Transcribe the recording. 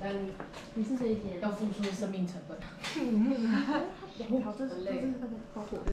但你是这一间， 要付出生命成本。 好，这是好火。